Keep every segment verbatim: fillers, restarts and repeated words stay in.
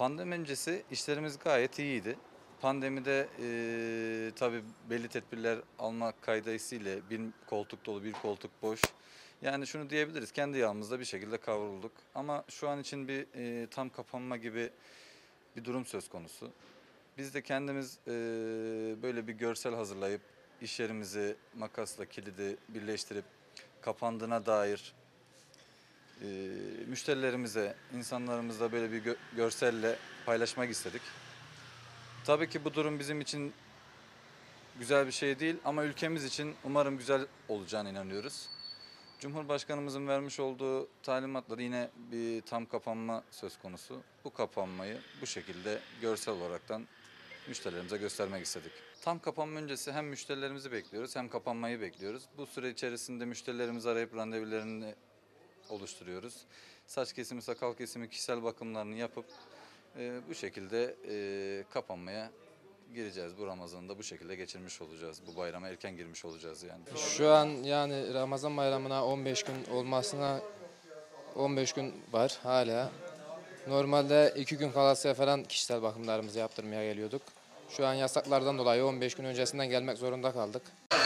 Pandemi öncesi işlerimiz gayet iyiydi. Pandemide eee tabii belli tedbirler almak kaydıyla bir koltuk dolu, bir koltuk boş. Yani şunu diyebiliriz, kendi yağımızda bir şekilde kavrulduk. Ama şu an için bir eee, tam kapanma gibi bir durum söz konusu. Biz de kendimiz eee, böyle bir görsel hazırlayıp iş yerimizi makasla kilidi birleştirip kapandığına dair eee, müşterilerimize, insanlarımızla böyle bir gö- görselle paylaşmak istedik. Tabii ki bu durum bizim için güzel bir şey değil ama ülkemiz için umarım güzel olacağına inanıyoruz. Cumhurbaşkanımızın vermiş olduğu talimatla yine bir tam kapanma söz konusu. Bu kapanmayı bu şekilde görsel olaraktan müşterilerimize göstermek istedik. Tam kapanma öncesi hem müşterilerimizi bekliyoruz hem kapanmayı bekliyoruz. Bu süre içerisinde müşterilerimizi arayıp randevularını oluşturuyoruz. Saç kesimi, sakal kesimi, kişisel bakımlarını yapıp e, bu şekilde e, kapanmaya gireceğiz. Bu Ramazan'ı da bu şekilde geçirmiş olacağız. Bu bayrama erken girmiş olacağız yani. Şu an yani Ramazan bayramına on beş gün olmasına on beş gün var hala. Normalde iki gün kalasıya falan kişisel bakımlarımızı yaptırmaya geliyorduk. Şu an yasaklardan dolayı on beş gün öncesinden gelmek zorunda kaldık.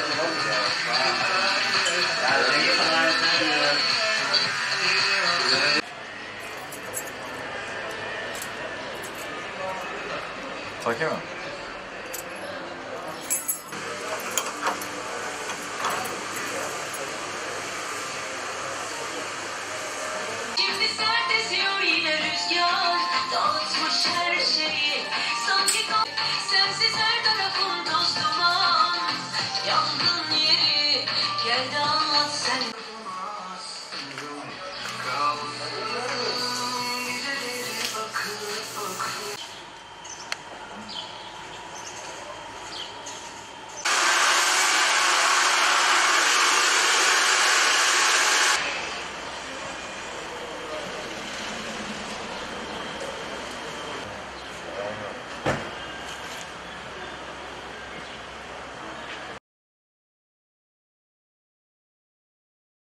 Takayım mı? Şimdi sert esiyor yine rüzgar, dağıtmış her şeyi. Sanki kal sensiz her tarafım toz duman. Yangın yeri, gel de anlat sen.